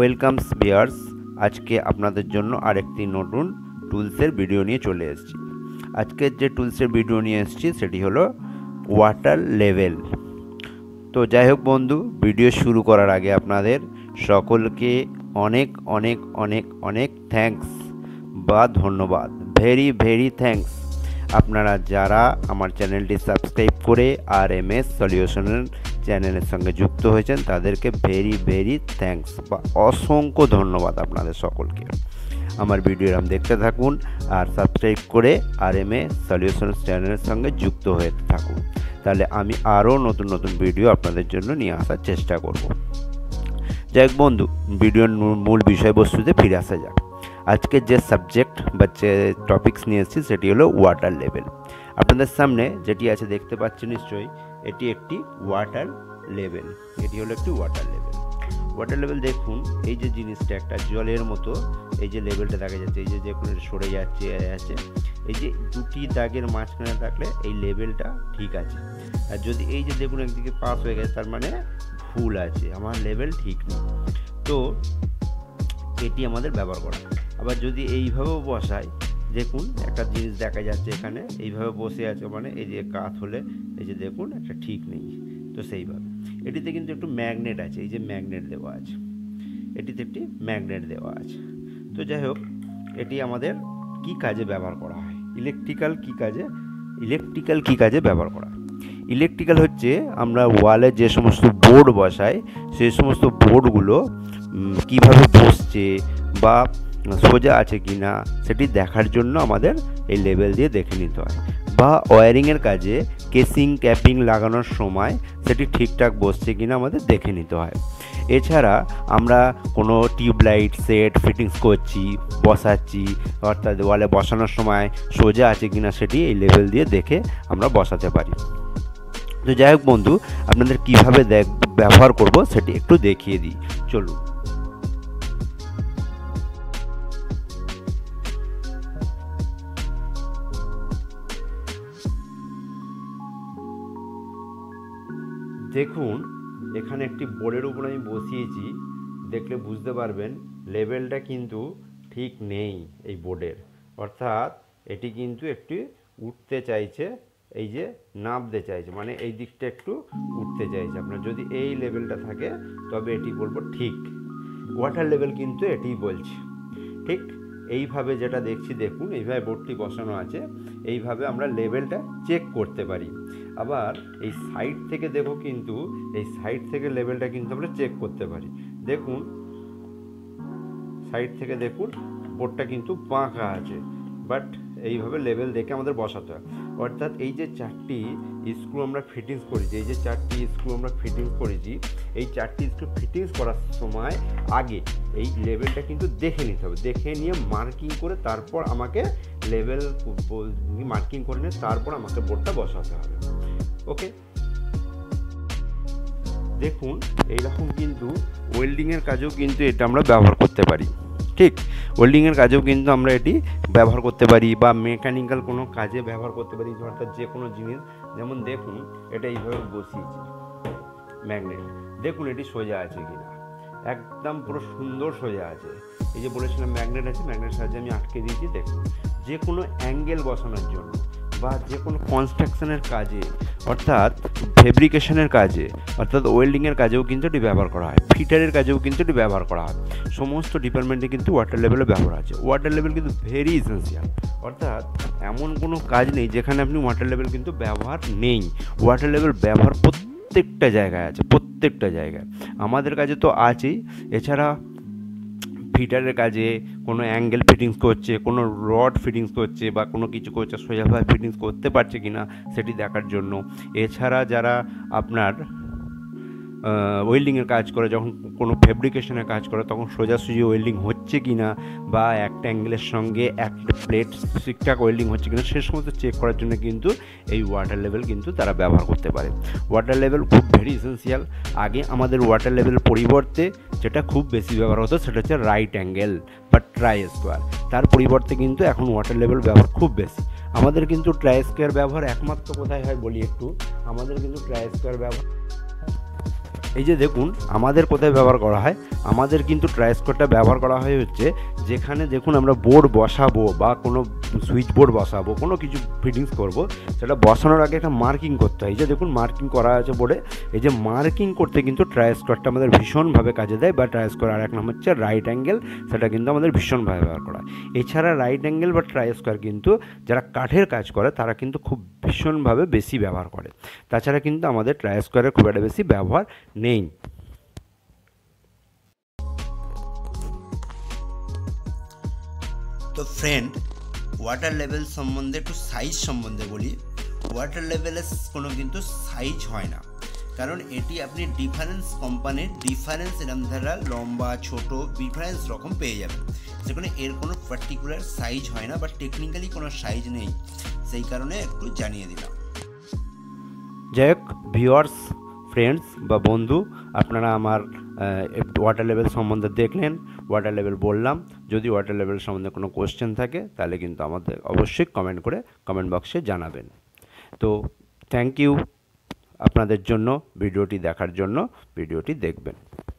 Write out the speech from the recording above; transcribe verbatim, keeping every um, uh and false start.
Welcomes viewers, আজকে আপনাদের জন্য আরেকটি নতুন টুলসের ভিডিও নিয়ে চলে এসেছি। আজকের যে টুলসের ভিডিও নিয়ে এসেছি সেটি হলো ওয়াটার লেভেল। তো যাই হোক বন্ধু, ভিডিও শুরু করার আগে আপনাদের সকলকে অনেক অনেক অনেক অনেক থ্যাঙ্কস বা ধন্যবাদ, ভেরি ভেরি থ্যাঙ্কস। আপনারা যারা আমার চ্যানেলটি সাবস্ক্রাইব করে আর এম এস সলিউশনের চ্যানেলের সঙ্গে যুক্ত হয়েছেন তাদেরকে ভেরি ভেরি থ্যাঙ্কস বা অসংখ্য ধন্যবাদ আপনাদের সকলকে। আমার ভিডিও এরকম দেখতে থাকুন আর সাবস্ক্রাইব করে আর এম এস সলিউশন চ্যানেলের সঙ্গে যুক্ত হয়ে থাকুন, তাহলে আমি আরও নতুন নতুন ভিডিও আপনাদের জন্য নিয়ে আসার চেষ্টা করব। যাই হোক বন্ধু, ভিডিওর মূল বিষয়বস্তুতে ফিরে আসা যাক। আজকের যে সাবজেক্ট বা যে টপিকস নিয়ে এসেছি সেটি হলো ওয়াটার লেভেল। আপনাদের সামনে যেটি আছে দেখতে পাচ্ছেন নিশ্চয়ই, এটি একটি ওয়াটার লেভেল। এটি হলো একটি ওয়াটার লেভেল। ওয়াটার লেভেল দেখুন, এই যে জিনিসটা একটা জলের মতো, এই যে লেভেলটা দেখা যাচ্ছে, এই যে দেখুন সরে যাচ্ছে আছে, এই যে দুটি দাগের মাঝখানে থাকলে এই লেভেলটা ঠিক আছে। আর যদি এই যে দেখুন একদিকে পাস হয়ে গেছে, তার মানে ভুল আছে, আমার লেভেল ঠিক নেই। তো এটি আমাদের ব্যবহার করা। আবার যদি এইভাবেও বসাই, দেখুন একটা জিনিস দেখা যাচ্ছে এখানে এইভাবে বসে আছে, মানে এই যে কাত হলে এই যে দেখুন একটা ঠিক নেই। তো সেইভাবে এটিতে কিন্তু একটু ম্যাগনেট আছে, এই যে ম্যাগনেট দেওয়া আছে, এটিতে একটি ম্যাগনেট দেওয়া আছে। তো যাই হোক, এটি আমাদের কি কাজে ব্যবহার করা হয়, ইলেকট্রিক্যাল কি কাজে ইলেকট্রিক্যাল কি কাজে ব্যবহার করা হয়। ইলেকট্রিক্যাল হচ্ছে আমরা ওয়ালে যে সমস্ত বোর্ড বসাই, সেই সমস্ত বোর্ডগুলো কিভাবে বসছে বা সোজা আছে কি না সেটি দেখার জন্য আমাদের এই লেভেল দিয়ে দেখে নিতে হয়। বা ওয়্যারিংয়ের কাজে কেসিং ক্যাপিং লাগানোর সময় সেটি ঠিকঠাক বসছে কি না আমাদের দেখে নিতে হয়। এছাড়া আমরা কোনো টিউবলাইট সেট ফিটিংস করছি, বসাচ্ছি, অর্থাৎ ওয়ালে বসানোর সময় সোজা আছে কি না সেটি এই লেভেল দিয়ে দেখে আমরা বসাতে পারি। তো যাই হোক বন্ধু, আপনাদের কীভাবে দেখ ব্যবহার করব সেটি একটু দেখিয়ে দিই, চলুন। দেখুন এখানে একটি বোর্ডের উপর আমি বসিয়েছি, দেখলে বুঝতে পারবেন লেভেলটা কিন্তু ঠিক নেই এই বোর্ডের, অর্থাৎ এটি কিন্তু একটি উঠতে চাইছে, এই যে নামতে চাইছে, মানে এই দিকটা একটু উঠতে চাইছে। আপনার যদি এই লেভেলটা থাকে তবে এটি বলবো ঠিক। ওয়াটার লেভেল কিন্তু এটিই বলছে ঠিক। এইভাবে যেটা দেখছি দেখুন, এইভাবে বোর্ডটি বসানো আছে, এইভাবে আমরা লেভেলটা চেক করতে পারি। আবার এই সাইড থেকে দেখো, কিন্তু এই সাইড থেকে লেভেলটা কিন্তু আমরা চেক করতে পারি। দেখুন সাইড থেকে দেখুন বোর্ডটা কিন্তু বাঁকা আছে, বাট এইভাবে লেভেল দেখে আমাদের বসাতে হয়। অর্থাৎ এই যে চারটি স্ক্রু আমরা ফিটিংস করেছি, এই যে চারটি স্ক্রু আমরা ফিটিংস করেছি, এই চারটি স্ক্রু ফিটিংস করার সময় আগে এই লেভেলটা কিন্তু দেখে নিতে হবে। দেখে নিয়ে মার্কিং করে তারপর আমাকে লেভেল মার্কিং করে নিয়ে তারপর আমাকে বোর্ডটা বসাতে হবে। ওকে, দেখুন এইরকম কিন্তু ওয়েল্ডিংয়ের কাজেও কিন্তু এটা আমরা ব্যবহার করতে পারি। ঠিক, ওয়েল্ডিংয়ের কাজেও কিন্তু আমরা এটি ব্যবহার করতে পারি, বা মেকানিক্যাল কোনো কাজে ব্যবহার করতে পারি, অর্থাৎ যে কোনো জিনিস। যেমন দেখুন এটা এইভাবে বসিয়েছি ম্যাগনেট, দেখুন এটি সোজা আছে কিনা, একদম পুরো সুন্দর সোজা আছে। এই যে বলেছিলাম ম্যাগনেট আছে, ম্যাগনেটের সাহায্যে আমি আটকে দিয়েছি। দেখুন যে কোনো অ্যাঙ্গেল বসানোর জন্য বা যে কোনো কনস্ট্রাকশনের কাজে, অর্থাৎ ফেব্রিকেশনের কাজে, অর্থাৎ ওয়েল্ডিংয়ের কাজেও কিন্তু এটি ব্যবহার করা হয়, ফিটারের কাজেও কিন্তু এটি ব্যবহার করা হয়। সমস্ত ডিপার্টমেন্টে কিন্তু ওয়াটার লেভেলে ব্যবহার আছে। ওয়াটার লেভেল কিন্তু ভেরি এসেন্সিয়াল, অর্থাৎ এমন কোনো কাজ নেই যেখানে আপনি ওয়াটার লেভেল কিন্তু ব্যবহার নেই। ওয়াটার লেভেল ব্যবহার প্রত্যেকটা জায়গায় আছে, প্রত্যেকটা জায়গায়। আমাদের কাছে তো আছেই, এছাড়া ফিটারের কাজে কোনো অ্যাঙ্গেল ফিটিংস করছে, কোনো রড ফিটিংস করছে বা কোনো কিছু করছে, সোজাভাবে ফিটিংস করতে পারছে কি না সেটি দেখার জন্য। এছাড়া যারা আপনার ওয়েল্ডিংয়ের কাজ করে, যখন কোনো ফেব্রিকেশনের কাজ করে তখন সোজাসুজি ওয়েল্ডিং হচ্ছে কি না, বা একটা অ্যাঙ্গেলের সঙ্গে একটা প্লেট ঠিকঠাক ওয়েল্ডিং হচ্ছে কি না, সে সমস্ত চেক করার জন্য কিন্তু এই ওয়াটার লেভেল কিন্তু তারা ব্যবহার করতে পারে। ওয়াটার লেভেল খুব ভেরি এসেন্সিয়াল। আগে আমাদের ওয়াটার লেভেল পরিবর্তে যেটা খুব বেশি ব্যবহার হতো সেটা হচ্ছে রাইট অ্যাঙ্গেল বা ট্রাই স্কোয়ার। তার পরিবর্তে কিন্তু এখন ওয়াটার লেভেল ব্যবহার খুব বেশি। আমাদের কিন্তু ট্রাই স্কোয়ার ব্যবহার একমাত্র কোথায় হয় বলি একটু, আমাদের কিন্তু ট্রাই স্কোয়ার ব্যবহার এই যে দেখুন আমাদের কোথায় ব্যবহার করা হয়, আমাদের কিন্তু ট্রাইস্কোয়ারটা ব্যবহার করা হয় হচ্ছে যেখানে দেখুন আমরা বোর্ড বসাবো বা কোনো সুইচ বোর্ড বসাবো, কোনো কিছু ফিটিংস করব, সেটা বসানোর আগে একটা মার্কিং করতে হয়। এই যে দেখুন মার্কিং করা আছে বোর্ডে, এই যে মার্কিং করতে কিন্তু ট্রাইস্কোয়ারটা আমাদের ভীষণভাবে কাজে দেয়। বা ট্রাইস্কোয়ার আর এক নাম হচ্ছে রাইট অ্যাঙ্গেল, সেটা কিন্তু আমাদের ভীষণভাবে ব্যবহার করা হয়। এছাড়া রাইট অ্যাঙ্গেল বা ট্রাইস্কোয়ার কিন্তু যারা কাঠের কাজ করে তারা কিন্তু খুব ভীষণভাবে বেশি ব্যবহার করে। তাছাড়া কিন্তু আমাদের ট্রাইস্কোয়ারের খুব একটা বেশি ব্যবহার নেই। তো ফ্রেন্ড, ওয়াটার লেভেল সম্বন্ধে একটু সাইজ সম্বন্ধে বলি। ওয়াটার লেভেলের কোনো কিন্তু সাইজ হয় না, কারণ এটি আপনি ডিফারেন্স কোম্পানির ডিফারেন্স এরম ধারা লম্বা ছোট ডিফারেন্স রকম পেয়ে যাবেন। সেখানে এর কোনো পার্টিকুলার সাইজ হয় না বা টেকনিক্যালি কোনো সাইজ নেই, সেই কারণে একটু জানিয়ে দিলাম। যাই হোক ভিউয়ার্স, ফ্রেন্ডস বা বন্ধু, আপনারা আমার ওয়াটার লেভেল সম্বন্ধে দেখলেন, ওয়াটার লেভেল বললাম। যদি ওয়াটার লেভেল সম্বন্ধে কোনো কোশ্চেন থাকে তাহলে কিন্তু আমাদের অবশ্যই কমেন্ট করে কমেন্ট বক্সে জানাবেন। তো থ্যাংক ইউ আপনাদের জন্য, ভিডিওটি দেখার জন্য, ভিডিওটি দেখবেন।